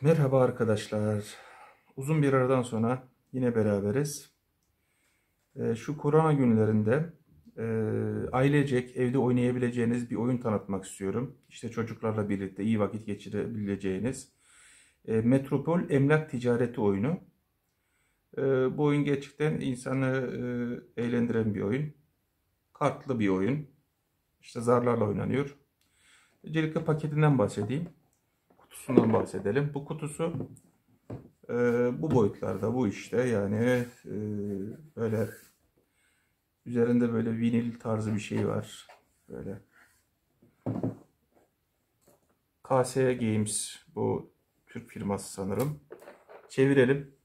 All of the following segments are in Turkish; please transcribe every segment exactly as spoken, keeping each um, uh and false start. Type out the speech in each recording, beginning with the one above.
Merhaba arkadaşlar. Uzun bir aradan sonra yine beraberiz. Ee, şu korona günlerinde e, ailecek evde oynayabileceğiniz bir oyun tanıtmak istiyorum. İşte çocuklarla birlikte iyi vakit geçirebileceğiniz e, Metropol Emlak Ticareti oyunu. E, bu oyun gerçekten insanı e, eğlendiren bir oyun. Kartlı bir oyun. İşte zarlarla oynanıyor. Öncelikle paketinden bahsedeyim. Kutusundan bahsedelim. Bu kutusu Ee, bu boyutlarda, bu işte yani e, böyle üzerinde böyle vinil tarzı bir şey var. Böyle K S Games, bu Türk firması sanırım. Çevirelim.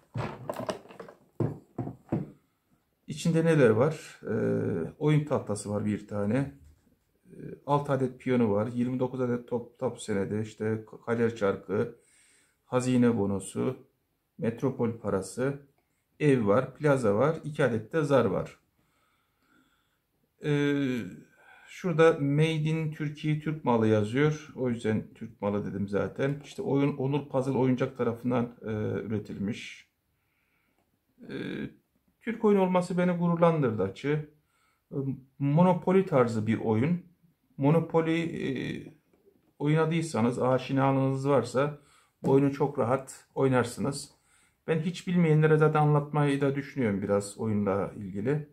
İçinde neler var? Ee, oyun tahtası var bir tane. Ee, altı adet piyonu var. yirmi dokuz adet top, top senedi. İşte kader çarkı, hazine bonosu, metropol parası, ev var, plaza var. iki adet de zar var. Ee, şurada Made in Türkiye, Türk malı yazıyor. O yüzden Türk malı dedim zaten. İşte oyun Onur Puzzle oyuncak tarafından e, üretilmiş. E, Türk oyun olması beni gururlandırdı açı. E, Monopoly tarzı bir oyun. Monopoly e, oynadıysanız, aşinalığınız varsa bu oyunu çok rahat oynarsınız. Ben hiç bilmeyenlere zaten anlatmayı da düşünüyorum biraz oyunla ilgili.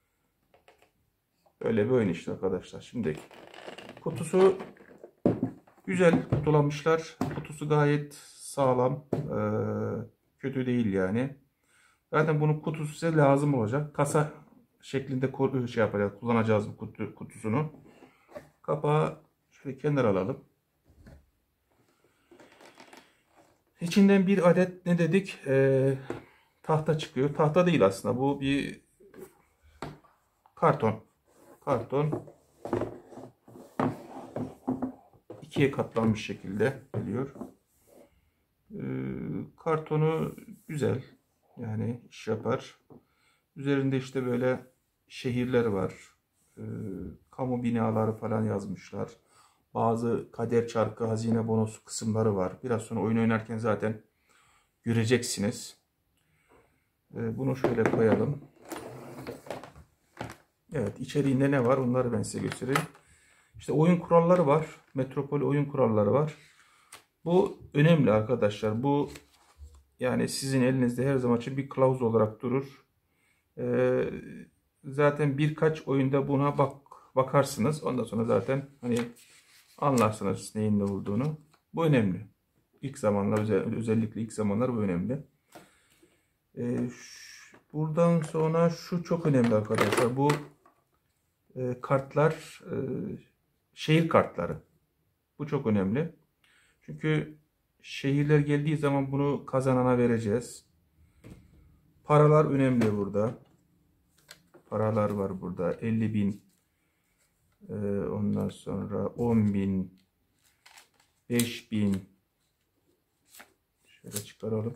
Öyle bir oyun işte arkadaşlar. Şimdi kutusu güzel kutulamışlar. Kutusu gayet sağlam. Ee, kötü değil yani. Zaten bunun kutusu size lazım olacak. Kasa şeklinde şey yapacağız. Kullanacağız bu kutu, kutusunu. Kapağı şöyle kenara alalım. İçinden bir adet ne dedik? Ee, tahta çıkıyor. Tahta değil aslında. Bu bir karton. Karton. ikiye katlanmış şekilde geliyor. Ee, kartonu güzel. Yani iş yapar. Üzerinde işte böyle şehirler var. Ee, kamu binaları falan yazmışlar. Bazı kader çarkı, hazine bonosu kısımları var. Biraz sonra oyun oynarken zaten göreceksiniz. Ee, bunu şöyle koyalım. Evet, içeriğinde ne var? Onları ben size göstereyim. İşte oyun kuralları var. Metropol oyun kuralları var. Bu önemli arkadaşlar. Bu yani sizin elinizde her zaman için bir kılavuz olarak durur. Ee, zaten birkaç oyunda buna bak bakarsınız. Ondan sonra zaten hani anlarsınız neyin ne olduğunu. Bu önemli. İlk zamanlar özellikle ilk zamanlar bu önemli. Ee, buradan sonra şu çok önemli arkadaşlar. Bu e, kartlar e, şehir kartları. Bu çok önemli. Çünkü şehirler geldiği zaman bunu kazanana vereceğiz. Paralar önemli burada. Paralar var burada. elli bin. Ee, ondan sonra on bin. beş bin. Şöyle çıkaralım.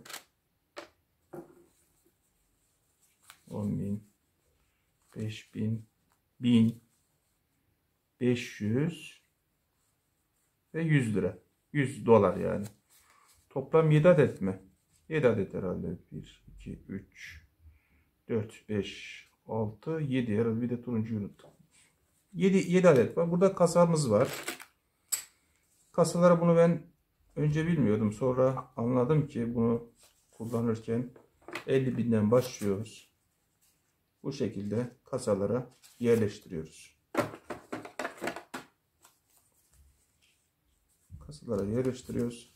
on bin. beş bin. bin. beş yüz. Ve yüz lira. yüz dolar yani. Toplam yedi adet mi? yedi adet herhalde. bir, iki, üç, dört, beş, altı, yedi. Herhalde bir de turuncuyu unuttum. yedi, yedi adet var. Burada kasamız var. Kasalara bunu ben önce bilmiyordum. Sonra anladım ki bunu kullanırken elli binden başlıyoruz. Bu şekilde kasalara yerleştiriyoruz. Kasalara yerleştiriyoruz.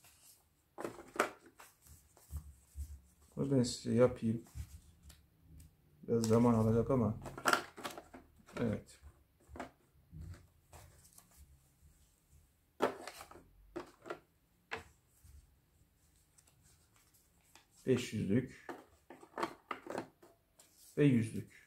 Bunu ben size yapayım. Biraz zaman alacak ama evet. beş yüzlük ve yüzlük.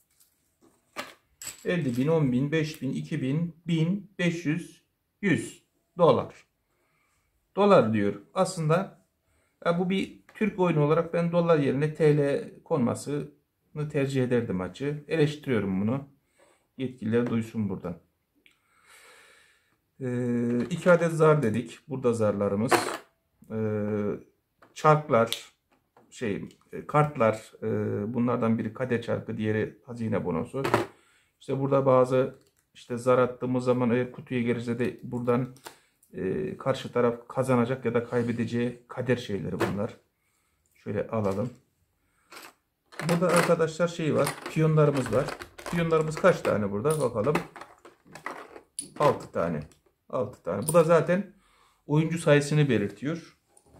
elli bin, on bin, beş bin, iki bin, bin, beş yüz, yüz dolar. Dolar diyor. Aslında ya bu bir Türk oyunu olarak ben dolar yerine T L konmasını tercih ederdim açı. Eleştiriyorum bunu. Yetkililer duysun buradan. Ee, iki adet zar dedik. Burada zarlarımız. e, çarklar, şey e, kartlar, e, bunlardan biri kader çarkı, diğeri hazine bonosu. İşte burada bazı işte zar attığımız zaman eğer kutuya gelirse de buradan e, karşı taraf kazanacak ya da kaybedeceği kader şeyleri bunlar. Şöyle alalım. Burada arkadaşlar şey var, piyonlarımız var. Piyonlarımız kaç tane burada bakalım. altı tane. altı tane. Bu da zaten oyuncu sayısını belirtiyor.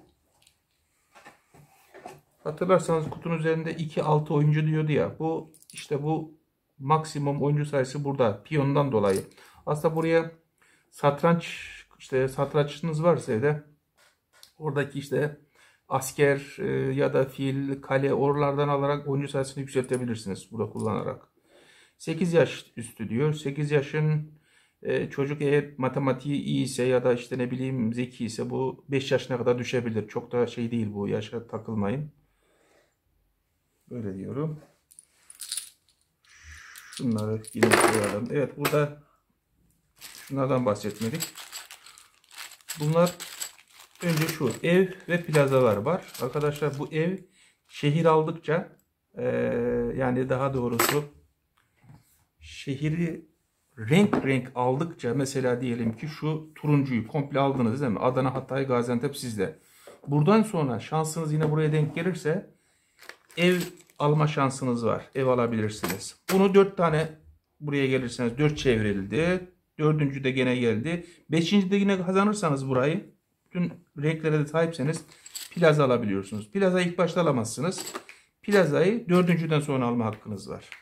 Hatırlarsanız kutunun üzerinde iki altı oyuncu diyordu ya. Bu işte bu maksimum oyuncu sayısı burada. Piyondan dolayı. Aslında buraya satranç, işte satrançınız varsa evde oradaki işte asker e, ya da fil, kale, oralardan alarak oyuncu sayısını yükseltebilirsiniz burada kullanarak. sekiz yaş üstü diyor. sekiz yaşın e, çocuk eğer matematiği iyi ise ya da işte ne bileyim zeki ise bu beş yaşına kadar düşebilir. Çok da şey değil, bu yaşa takılmayın. Böyle diyorum. Şunları yine koyalım. Evet, burada şunlardan bahsetmedik. Bunlar önce şu ev ve plazalar var. Arkadaşlar bu ev şehir aldıkça e, yani daha doğrusu şehri renk renk aldıkça, mesela diyelim ki şu turuncuyu komple aldınız değil mi? Adana, Hatay, Gaziantep sizde. Buradan sonra şansınız yine buraya denk gelirse ev alma şansınız var. Ev alabilirsiniz. Bunu dört tane buraya gelirseniz dört çevrildi. Dördüncü de gene geldi. Beşinci de yine kazanırsanız burayı, bütün renklere de sahipseniz plaza alabiliyorsunuz. Plaza ilk başta alamazsınız. Plazayı dördüncüden sonra alma hakkınız var.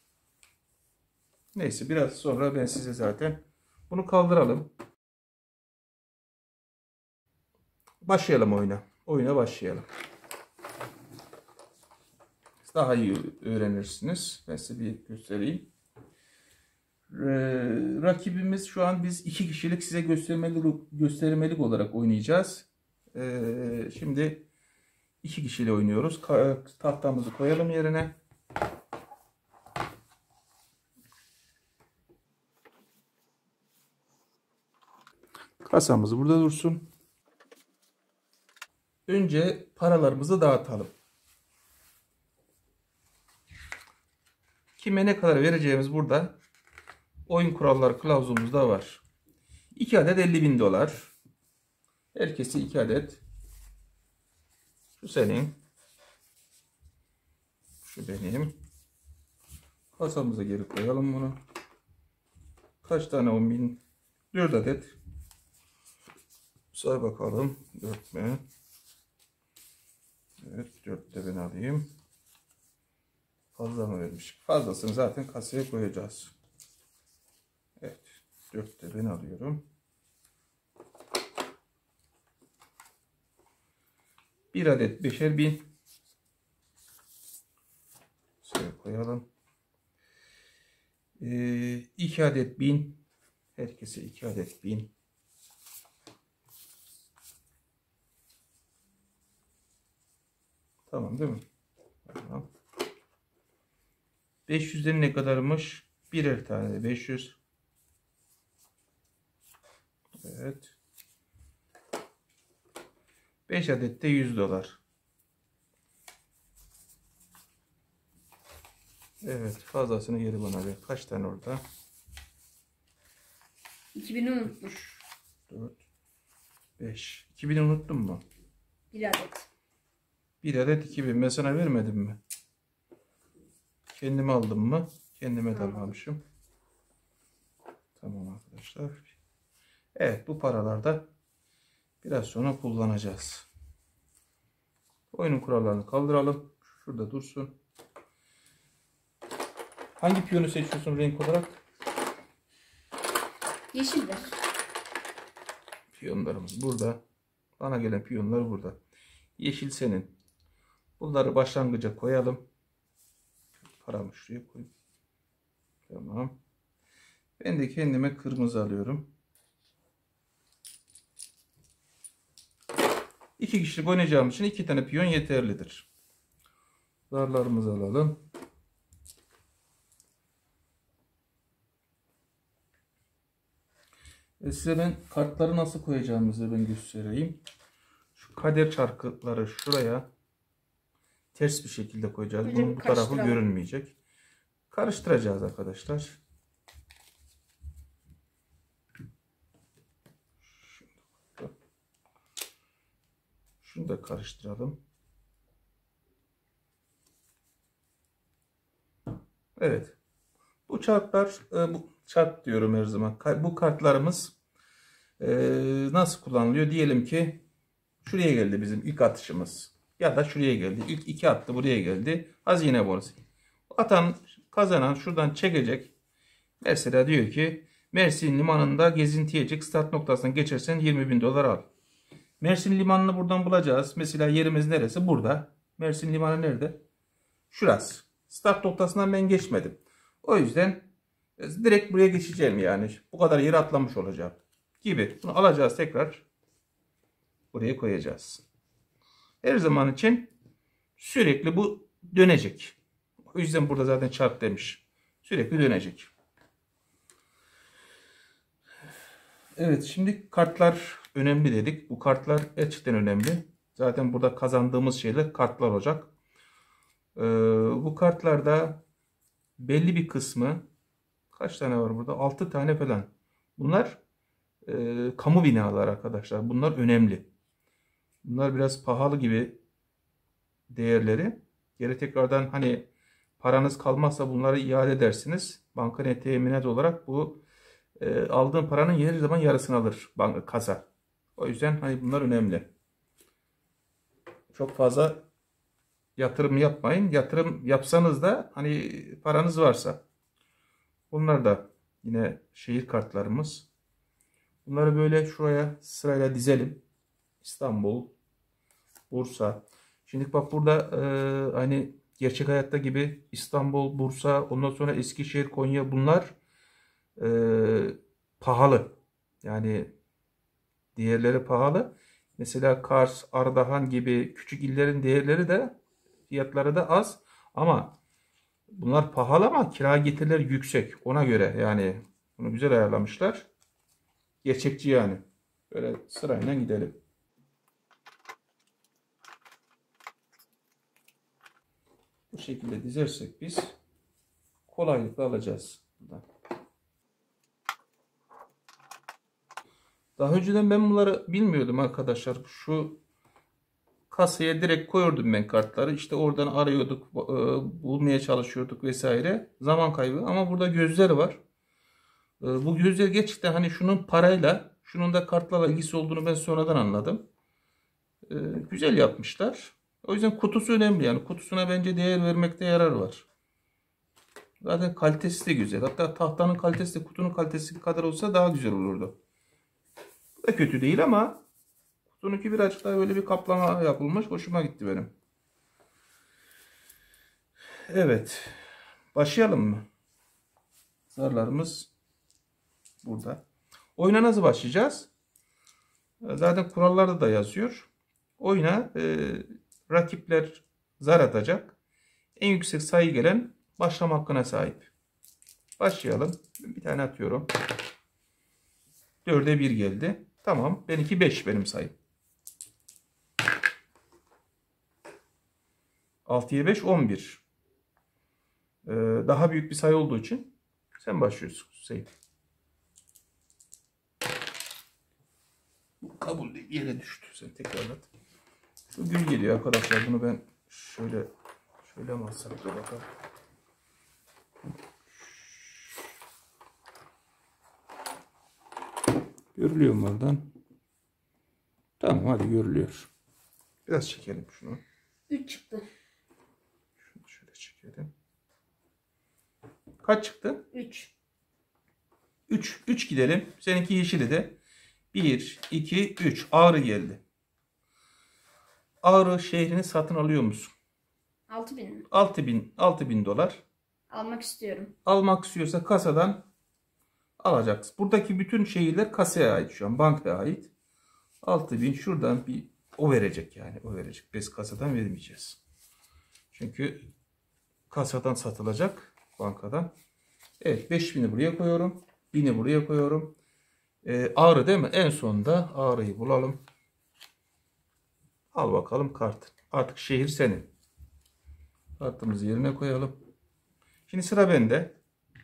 Neyse, biraz sonra ben size zaten bunu kaldıralım. Başlayalım oyuna. Oyuna başlayalım. Daha iyi öğrenirsiniz. Ben size bir göstereyim. Ee, rakibimiz şu an biz iki kişilik, size göstermelik, göstermelik olarak oynayacağız. Ee, şimdi iki kişiyle oynuyoruz. Tahtamızı koyalım yerine. Kasamız burada dursun. Önce paralarımızı dağıtalım. Kime ne kadar vereceğimiz burada oyun kuralları kılavuzumuzda var. iki adet elli bin dolar. Herkese iki adet. Şu senin. Şu benim. Kasamıza geri koyalım bunu. Kaç tane on bin? dört adet. Say bakalım. dört mü? Evet, dört de ben alayım. Fazla mı vermiş? Fazlasını zaten kasaya koyacağız. Evet, dört de ben alıyorum. bir adet beşer bin. Şöyle koyalım. Ee, iki adet bin. Herkese iki adet bin. Tamam değil mi? Tamam. beş yüzden ne kadarmış? Birer tane de beş yüz. Evet. beş adet de yüz dolar. Evet, fazlasını geri bana ver. Kaç tane orada? iki bini unutmuş. dört, beş. iki bini unuttun mu? Bir adet. bir adet iki bin. Ben sana vermedim mi? Kendime aldım mı? Kendime de almamışım. Tamam arkadaşlar. Evet, bu paralarda biraz sonra kullanacağız. Oyunun kurallarını kaldıralım. Şurada dursun. Hangi piyonu seçiyorsun renk olarak? Yeşildir. Piyonlarımız burada. Bana gelen piyonlar burada. Yeşil senin. Bunları başlangıca koyalım. Paramı şuraya koyayım. Tamam. Ben de kendime kırmızı alıyorum. İki kişilik oynayacağımız için iki tane piyon yeterlidir. Zarlarımızı alalım. E size ben kartları nasıl koyacağımızı ben göstereyim. Şu kader çarkları şuraya ters bir şekilde koyacağız. Önce Bunun bu tarafı karıştıralım. görünmeyecek. Karıştıracağız arkadaşlar. Şunu da karıştıralım. Evet. Bu çarklar, bu çark diyorum her zaman. Bu kartlarımız nasıl kullanılıyor? Diyelim ki şuraya geldi bizim ilk atışımız. Ya da şuraya geldi. İlk iki attı, buraya geldi. Hazine bonusu. Atan, kazanan şuradan çekecek. Mesela diyor ki Mersin limanında gezintiye çık. Start noktasından geçersen yirmi bin dolar al. Mersin limanını buradan bulacağız. Mesela yerimiz neresi? Burada. Mersin limanı nerede? Şurası. Start noktasından ben geçmedim. O yüzden direkt buraya geçeceğim yani. Bu kadar yeri atlamış olacağım. Gibi. Bunu alacağız tekrar. Buraya koyacağız. Her zaman için sürekli bu dönecek. O yüzden burada zaten çarp demiş. Sürekli dönecek. Evet, şimdi kartlar önemli dedik. Bu kartlar gerçekten önemli. Zaten burada kazandığımız şeyler kartlar olacak. Ee, bu kartlarda belli bir kısmı, kaç tane var burada? altı tane falan. Bunlar e, kamu binaları arkadaşlar. Bunlar önemli. Bunlar biraz pahalı gibi değerleri. Geri tekrardan hani paranız kalmazsa bunları iade edersiniz. Banka net teminat olarak bu e, aldığın paranın her zaman yarısını alır banka, kasa. O yüzden hani bunlar önemli. Çok fazla yatırım yapmayın. Yatırım yapsanız da hani paranız varsa. Bunlar da yine şehir kartlarımız. Bunları böyle şuraya sırayla dizelim. İstanbul, Bursa. Şimdi bak burada e, hani gerçek hayatta gibi İstanbul, Bursa, ondan sonra Eskişehir, Konya, bunlar e, pahalı. Yani değerleri pahalı. Mesela Kars, Ardahan gibi küçük illerin değerleri de, fiyatları da az. Ama bunlar pahalı ama kira getirileri yüksek. Ona göre yani bunu güzel ayarlamışlar. Gerçekçi yani. Böyle sırayla gidelim. Bu şekilde dizersek biz kolaylıkla alacağız buradan. Daha önceden ben bunları bilmiyordum arkadaşlar. Şu kasaya direkt koyuyordum ben kartları. İşte oradan arıyorduk, bulmaya çalışıyorduk vesaire. Zaman kaybı. Ama burada gözler var. Bu gözler gerçekten hani şunun parayla, şunun da kartlarla ilgisi olduğunu ben sonradan anladım. Güzel yapmışlar. O yüzden kutusu önemli. Yani kutusuna bence değer vermekte yarar var. Zaten kalitesi de güzel. Hatta tahtanın kalitesi de kutunun kalitesi kadar olsa daha güzel olurdu. Bu da kötü değil ama kutununki birazcık daha böyle bir kaplama yapılmış. Hoşuma gitti benim. Evet. Başlayalım mı? Zarlarımız burada. Oyuna nasıl başlayacağız? Zaten kurallarda da yazıyor. Oyuna e, rakipler zar atacak. En yüksek sayı gelen başlama hakkına sahip. Başlayalım. Bir tane atıyorum. dörde bir geldi. Tamam. Benimki beş benim sayım. altıya beş on bir. Ee, daha büyük bir sayı olduğu için sen başlıyorsun sayı. Kabul değil. Yere düştü. Sen tekrarlat. Şu gül geliyor arkadaşlar. Bunu ben şöyle şöyle mi alsak da bakalım. Görülüyor mu oradan? Tamam, hadi görülüyor. Biraz çekelim şunu. üç çıktı. Şunu şöyle çekelim. Kaç çıktı? üç. üç. üç gidelim. Seninki yeşili de. bir, iki, üç. Ağrı geldi. Ağrı şehrini satın alıyor musun? altı bin mi? altı bin, altı bin dolar. Almak istiyorum. Almak istiyorsa kasadan alacaksın. Buradaki bütün şehirler kasaya ait şu an. Bankaya ait. altı bin şuradan bir o verecek yani. O verecek. Biz kasadan vermeyeceğiz. Çünkü kasadan satılacak. Bankadan. Evet, beş bini buraya koyuyorum. bini buraya koyuyorum. Ee, ağrı değil mi? En sonunda ağrıyı bulalım. Al bakalım kart. Artık şehir senin. Kartımızı yerine koyalım. Şimdi sıra bende.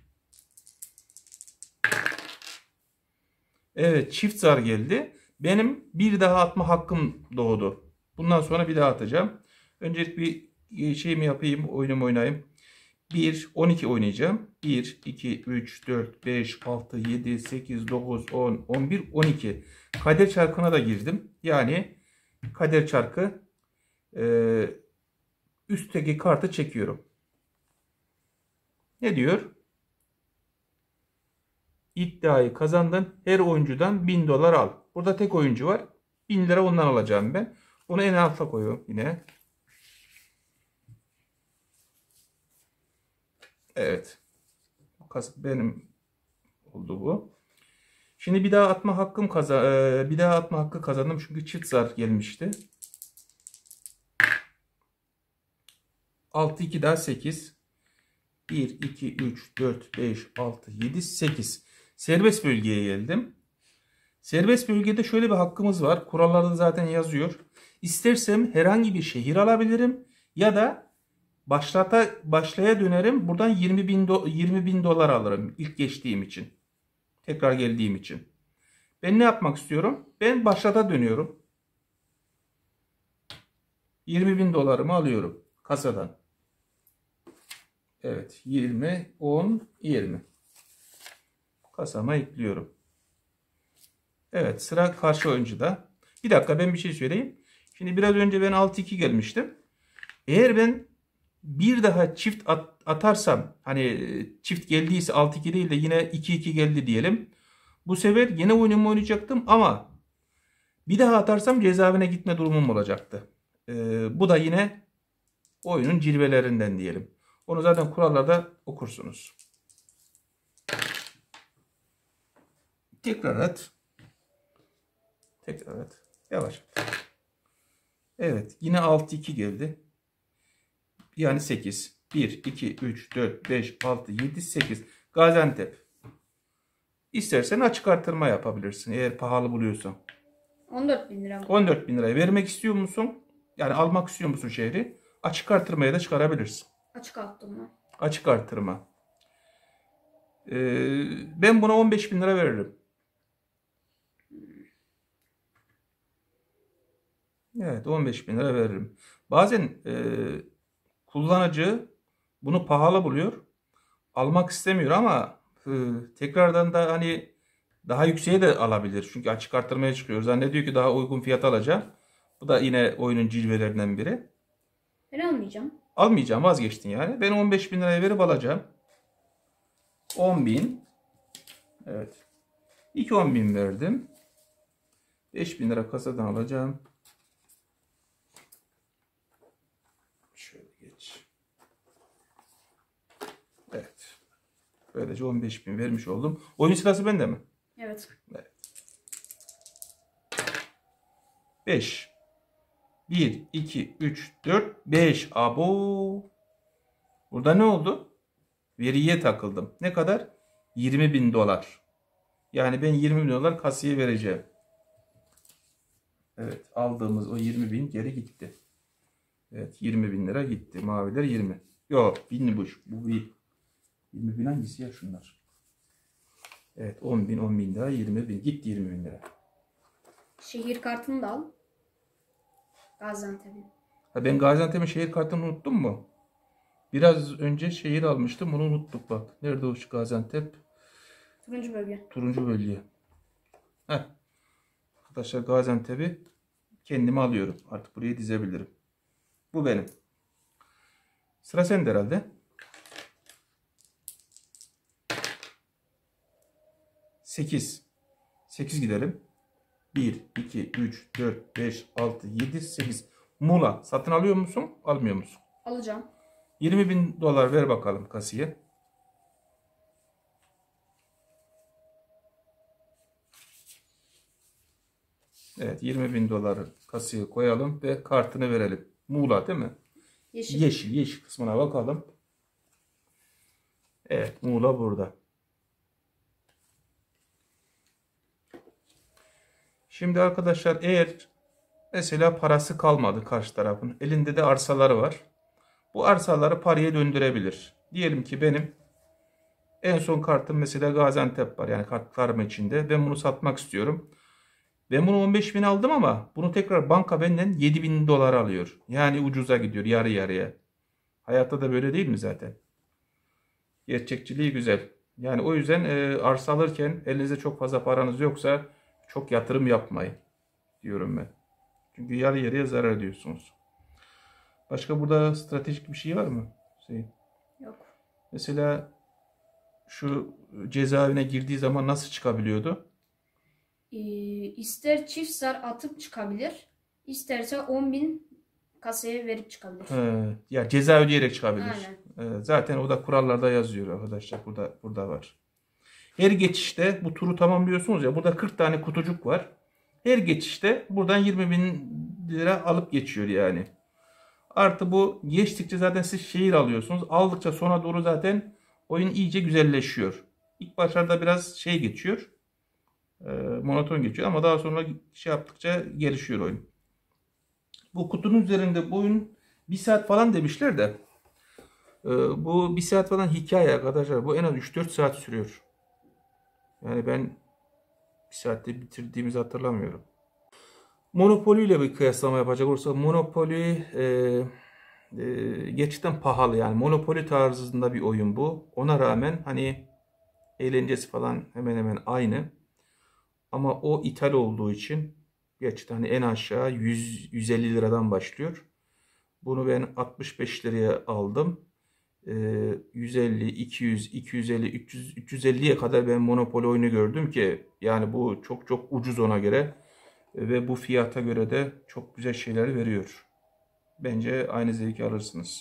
Evet, çift zar geldi. Benim bir daha atma hakkım doğdu. Bundan sonra bir daha atacağım. Öncelikle bir şeyimi yapayım, oyunumu oynayayım. bir, on iki oynayacağım. bir, iki, üç, dört, beş, altı, yedi, sekiz, dokuz, on, on bir, on iki. Kader çarkına da girdim. Yani kader çarkı e, üstteki kartı çekiyorum. Ne diyor? İddiayı kazandın. Her oyuncudan bin dolar al. Burada tek oyuncu var. bin lira ondan alacağım ben. Onu en alta koyuyorum yine. Evet. Benim oldu bu. Şimdi bir daha atma hakkım kazan bir daha atma hakkı kazandım çünkü çift zar gelmişti. altı iki daha sekiz. bir iki üç dört beş altı yedi sekiz. Serbest bölgeye geldim. Serbest bölgede şöyle bir hakkımız var. Kurallarda zaten yazıyor. İstersem herhangi bir şehir alabilirim ya da başlata başlaya dönerim. Buradan yirmi bin do, yirmi bin dolar alırım ilk geçtiğim için. Tekrar geldiğim için. Ben ne yapmak istiyorum? Ben başlata dönüyorum. yirmi bin dolarımı alıyorum kasadan. Evet, yirmi, on, yirmi. Kasama ekliyorum. Evet, sıra karşı oyuncuda. Bir dakika, ben bir şey söyleyeyim. Şimdi biraz önce ben altı iki gelmiştim. Eğer ben bir daha çift at, atarsam, hani çift geldiyse altı iki değil de yine iki iki geldi diyelim. Bu sefer yine oyunumu oynayacaktım ama bir daha atarsam cezaevine gitme durumum olacaktı. Ee, bu da yine oyunun cilvelerinden diyelim. Onu zaten kurallarda okursunuz. Tekrar at. Tekrar at. Yavaş at. Evet. Yine altı iki geldi. Yani sekiz. bir, iki, üç, dört, beş, altı, yedi, sekiz. Gaziantep. İstersen açık artırma yapabilirsin. Eğer pahalı buluyorsan. on dört bin lira. on dört bin liraya vermek istiyor musun? Yani almak istiyor musun şehri? Açık artırmaya da çıkarabilirsin. Açık arttırma. Açık artırma. Ee, ben buna on beş bin lira veririm. Evet, on beş bin lira veririm. Bazen e, kullanıcı bunu pahalı buluyor. Almak istemiyor ama e, tekrardan da hani daha yükseğe de alabilir. Çünkü açık artırmaya çıkıyor. Zannediyor ki daha uygun fiyat alacağım. Bu da yine oyunun cilvelerinden biri. Ben almayacağım. Almayacağım, vazgeçtin yani. Ben on beş bin liraya verip alacağım. on bin. Evet. İki on bin verdim. beş bin lira kasadan alacağım. Şöyle geç. Evet. Böylece on beş bin vermiş oldum. Oyun sırası bende mi? Evet. Evet. beş. bir, iki, üç, dört, beş. Abo. Burada ne oldu? Veriye takıldım. Ne kadar? yirmi bin dolar. Yani ben yirmi bin dolar kasaya vereceğim. Evet. Aldığımız o yirmi bin geri gitti. Evet. yirmi bin lira gitti. Maviler yirmi. Yok. Binli bu. Bu bir. yirmi bin hangisi ya şunlar? Evet. on bin, on bin daha yirmi bin. Gitti yirmi bin lira. Şehir kartını da al. Gaziantep'in. Ha, ben Gaziantep'in şehir kartını unuttum mu? Biraz önce şehir almıştım. Onu unuttuk bak. Nerede o şu Gaziantep? Turuncu bölge. Turuncu bölge. Heh. Arkadaşlar Gaziantep'i kendime alıyorum. Artık buraya dizebilirim. Bu benim. Sıra sende herhalde. sekiz. sekiz gidelim. bir, iki, üç, dört, beş, altı, yedi, sekiz. Muğla. Satın alıyor musun? Almıyor musun? Alacağım. yirmi bin dolar ver bakalım kasaya. Evet, yirmi bin doları kasaya koyalım ve kartını verelim. Muğla değil mi? Yeşil. Yeşil, yeşil kısmına bakalım. Evet, Muğla burada. Şimdi arkadaşlar eğer mesela parası kalmadı karşı tarafın. Elinde de arsaları var. Bu arsaları paraya döndürebilir. Diyelim ki benim en son kartım mesela Gaziantep var. Yani kartlarım içinde. Ben bunu satmak istiyorum. Ben bunu on beş bin aldım ama bunu tekrar banka benden yedi bin dolar alıyor. Yani ucuza gidiyor yarı yarıya. Hayatta da böyle değil mi zaten? Gerçekçiliği güzel. Yani o yüzden e, arsa alırken elinizde çok fazla paranız yoksa çok yatırım yapmayın diyorum ben. Çünkü yarı yarıya zarar ediyorsunuz. Başka burada stratejik bir şey var mı Hüseyin? Yok. Mesela şu cezaevine girdiği zaman nasıl çıkabiliyordu? Ee, ister çift zar atıp çıkabilir. İsterse on bin kasaya verip çıkabilir. He, ya ceza ödeyerek çıkabilir. Aynen. Ee, zaten o da kurallarda yazıyor arkadaşlar. Burada burada var. Her geçişte bu turu tamamlıyorsunuz ya. Burada kırk tane kutucuk var. Her geçişte buradan yirmi bin lira alıp geçiyor yani. Artı bu geçtikçe zaten siz şehir alıyorsunuz. Aldıkça sona doğru zaten oyun iyice güzelleşiyor. İlk başlarda biraz şey geçiyor. E, monoton geçiyor ama daha sonra şey yaptıkça gelişiyor oyun. Bu kutunun üzerinde bu oyun bir saat falan demişler de e, bu bir saat falan hikaye arkadaşlar. Bu en az üç dört saat sürüyor. Yani ben bir saatte bitirdiğimizi hatırlamıyorum. Monopoly ile bir kıyaslama yapacak olursak Monopoly e, e, gerçekten pahalı yani. Monopoly tarzında bir oyun bu. Ona rağmen hani eğlencesi falan hemen hemen aynı. Ama o ithal olduğu için gerçekten hani en aşağı yüz yüz elli liradan başlıyor. Bunu ben altmış beş liraya aldım. Ee, yüz elli, iki yüz, iki yüz elli, üç yüz, üç yüz elliye kadar ben Monopoly oyunu gördüm ki yani bu çok çok ucuz ona göre ve bu fiyata göre de çok güzel şeyler veriyor. Bence aynı zevki alırsınız.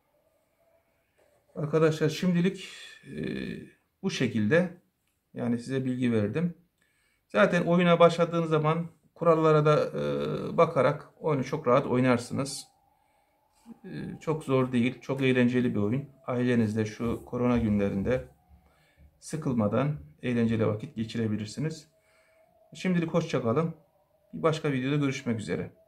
Arkadaşlar şimdilik e, bu şekilde yani size bilgi verdim. Zaten oyuna başladığınız zaman kurallara da e, bakarak oyunu çok rahat oynarsınız. E, çok zor değil, çok eğlenceli bir oyun. Ailenizle şu korona günlerinde sıkılmadan eğlenceli vakit geçirebilirsiniz. Şimdilik hoşça kalın. Bir başka videoda görüşmek üzere.